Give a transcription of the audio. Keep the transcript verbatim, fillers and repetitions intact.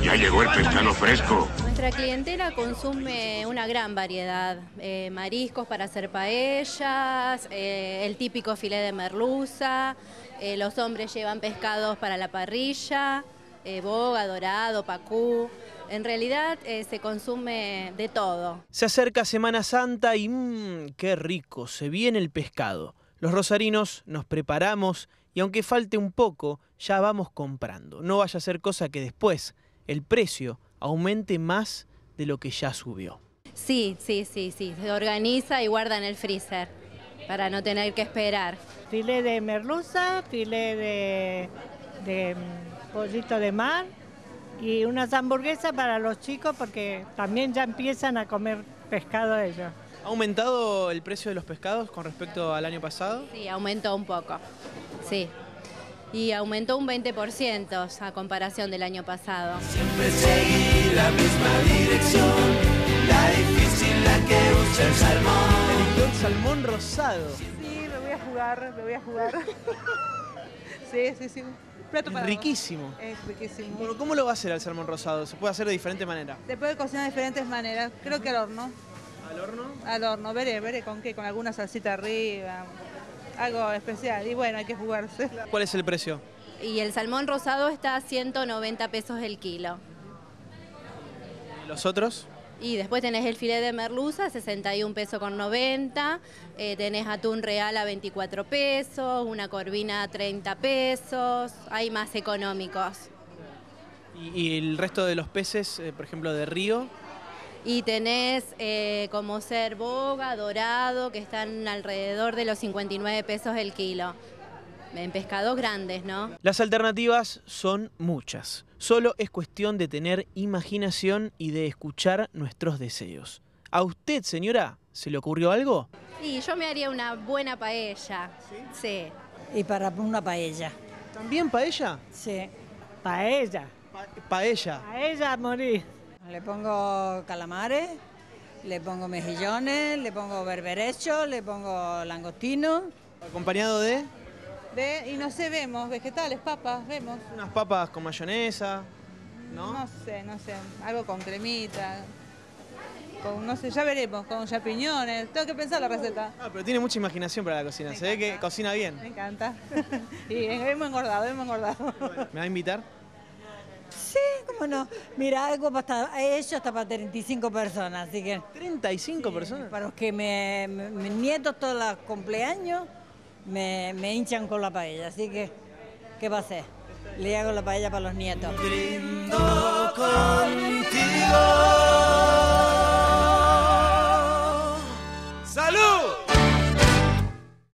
Ya llegó el pescado fresco. Nuestra clientela consume una gran variedad, eh, mariscos para hacer paellas, eh, el típico filé de merluza, eh, los hombres llevan pescados para la parrilla, eh, boga, dorado, pacú. En realidad eh, se consume de todo. Se acerca Semana Santa y mmm, qué rico, se viene el pescado. Los rosarinos nos preparamos y aunque falte un poco, ya vamos comprando. No vaya a ser cosa que después el precio aumente más de lo que ya subió. Sí, sí, sí, sí, se organiza y guarda en el freezer para no tener que esperar. Filé de merluza, filé de, de pollito de mar y unas hamburguesas para los chicos porque también ya empiezan a comer pescado ellos. ¿Ha aumentado el precio de los pescados con respecto al año pasado? Sí, aumentó un poco, sí. Y aumentó un veinte por ciento a comparación del año pasado. Siempre seguir la misma dirección, la difícil la que usa el salmón. Eligió el salmón rosado. Sí, me voy a jugar, me voy a jugar. Sí, sí, sí. Plato para Riquísimo. Es riquísimo. Bueno, ¿cómo lo va a hacer el salmón rosado? ¿Se puede hacer de diferente manera? Se puede cocinar de diferentes maneras. Creo que al horno. ¿Al horno? Al horno, veré, veré con qué, con alguna salsita arriba. Algo especial. Y bueno, hay que jugarse. ¿Cuál es el precio? Y el salmón rosado está a ciento noventa pesos el kilo. ¿Y los otros? Y después tenés el filé de merluza, sesenta y un pesos con noventa, eh, tenés atún real a veinticuatro pesos, una corvina a treinta pesos, hay más económicos. ¿Y, y el resto de los peces, eh, por ejemplo, de río? Y tenés eh, como ser boga, dorado, que están alrededor de los cincuenta y nueve pesos el kilo. En pescados grandes, ¿no? Las alternativas son muchas. Solo es cuestión de tener imaginación y de escuchar nuestros deseos. ¿A usted, señora, se le ocurrió algo? Sí, yo me haría una buena paella. ¿Sí? Sí. Y para una paella. ¿También paella? Sí. Paella. Pa paella. Paella a morir. Le pongo calamares, le pongo mejillones, le pongo berberecho, le pongo langostino. ¿Acompañado de? De, y no sé, vemos vegetales, papas, vemos. Unas papas con mayonesa, ¿no? No sé, no sé, algo con cremita, con, no sé, ya veremos, con champiñones. Tengo que pensar la receta. Ah, pero tiene mucha imaginación para la cocina, Me se ve que encanta. cocina bien. Me encanta. Y hemos engordado, hemos engordado. ¿Me va a invitar? Sí, cómo no. Mira, algo hasta, he hecho hasta para treinta y cinco personas, así que... ¿treinta y cinco sí, personas? Para los que me, me- mis nietos todos los cumpleaños me, me hinchan con la paella, así que, ¿qué va a hacer? Le hago la paella para los nietos. Brindo contigo. ¡Salud!